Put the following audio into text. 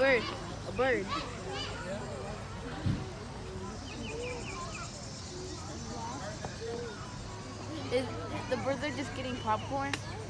bird. A bird. Is the birds are just getting popcorn?